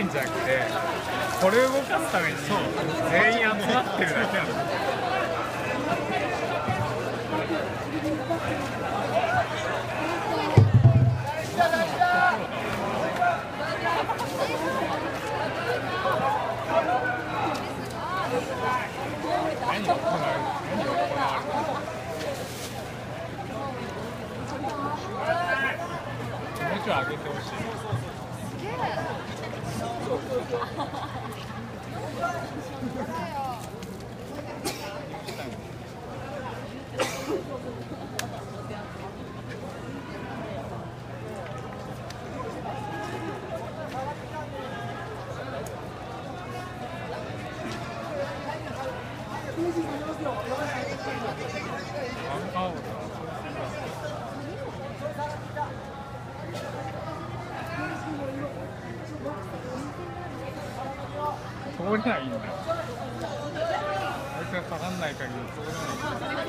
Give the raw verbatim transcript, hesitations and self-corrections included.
ないんじゃなくて、これを動かすために全員集まってるだけなの。何が行われる？何が行われる？気持ちを上げてほしい。通りゃいいんだよ。あいつが下がんない限り通れない。